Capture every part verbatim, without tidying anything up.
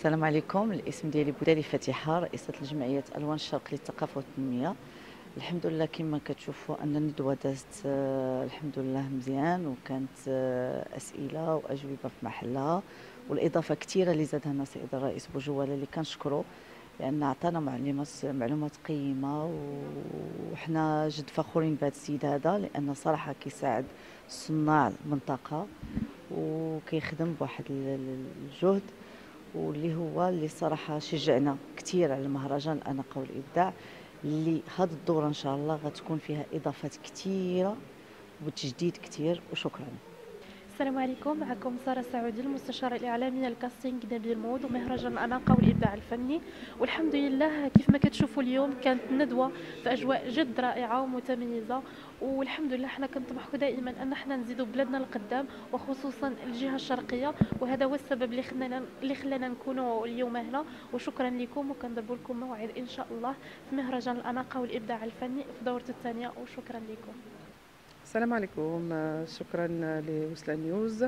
السلام عليكم. الاسم ديالي بودالي فاتحه، رئيسه الجمعيه الوان الشرق للثقافه والتنميه. الحمد لله كما كتشوفوا ان الندوه دازت آه، الحمد لله مزيان، وكانت آه، اسئله واجوبه في محلها، والاضافه كثيره اللي زادها لنا السيد الرئيس بوجواله اللي كنشكروا، لان عطانا معلومات معلومات قيمه، وحنا جد فخورين بهذا السيد هذا، لان صراحه كيساعد صناع المنطقه وكيخدم بواحد الجهد، واللي هو اللي صراحه شجعنا كثير على المهرجان الاناقه والابداع، اللي هذه الدوره ان شاء الله غتكون فيها اضافات كثيره وتجديد كثير. وشكرا. السلام عليكم، معكم سارة سعودي المستشارة الإعلامية لكاستينغ نبيل المود ومهرجان الأناقة والإبداع الفني. والحمد لله كيف ما كتشوفوا اليوم كانت ندوة في أجواء جد رائعة ومتميزة، والحمد لله حنا كنطمحوا دائما أن حنا نزيدوا بلادنا لقدام، وخصوصا الجهة الشرقية، وهذا هو السبب اللي خلانا اللي خلانا نكونوا اليوم هنا. وشكرا لكم، وكنضرب لكم موعد إن شاء الله في مهرجان الأناقة والإبداع الفني في دورته الثانية، وشكرا لكم. السلام عليكم، شكرا لوصلة نيوز.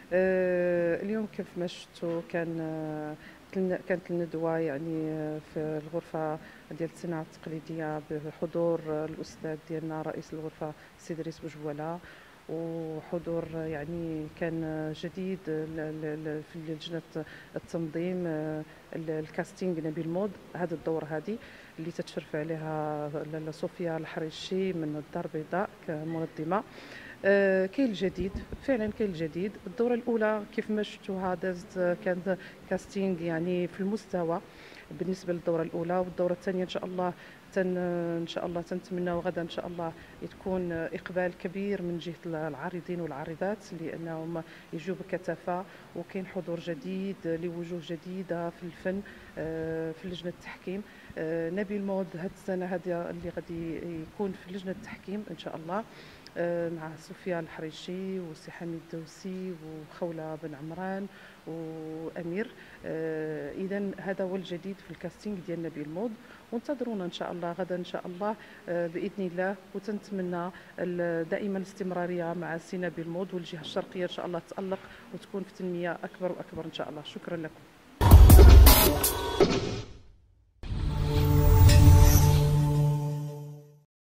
اليوم كيف ما شفتوا كان كانت الندوة يعني في الغرفة ديال الصناعة التقليدية بحضور الأستاذ ديالنا رئيس الغرفة السيد ريس بوجواله، وحضور يعني كان جديد في لجنة التنظيم الكاستينغ نبيل المود. هذه الدورة هذه اللي تتشرف عليها صوفيا الحريشي من الدار البيضاء كمنظمة. آه كاين الجديد، فعلا كاين الجديد. الدوره الاولى كيف ما شفتوها دازت كانت كاستينغ يعني في المستوى بالنسبه للدوره الاولى، والدوره الثانيه ان شاء الله تن ان شاء الله تنتمناو غدا ان شاء الله تكون اقبال كبير من جهه العارضين والعارضات، لانهم يجوا بكثافه، وكاين حضور جديد لوجوه جديده في الفن آه في لجنه التحكيم. آه نبيل المود هذه السنه هذه اللي غادي يكون في لجنه التحكيم ان شاء الله مع صوفيا الحريشي وسي حميد الدوسي وخولة بن عمران وامير. اذا هذا هو الجديد في الكاستينغ ديال نبيل المود، وانتظرونا ان شاء الله غدا ان شاء الله باذن الله. وتنتمنى دائما الاستمراريه مع سي نبيل المود، والجهه الشرقيه ان شاء الله تالق وتكون في تنميه اكبر واكبر ان شاء الله. شكرا لكم.